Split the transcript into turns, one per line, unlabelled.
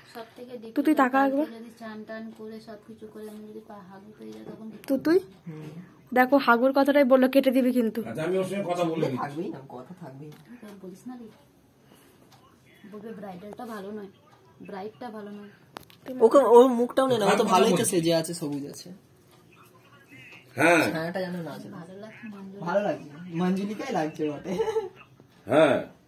তুই টাকা একবার
যদি চান টান করে সবকিছু করে আমি যদি হাগু পেয়ে যাই তখন
তুই দেখো হাগুর কথাটাই বললো কেটে দিবি কিন্তু।
আমি ওর সঙ্গে কথা বলে
থাকবেই না, কথা থাকবেই।
বলিস না রে, বলবে ব্রাইডালটা ভালো নয়, ব্রাইডটা ভালো নয়।
ওকে ওর মুখটাও নেই না, ও তো ভালোই তো সেজে আছে, সবুজ আছে।
হ্যাঁ
ছায়াটা জানো না,
ভালো লাগছে
ভালো লাগছে, মঞ্জুলিকাই লাগছে বটে।
হ্যাঁ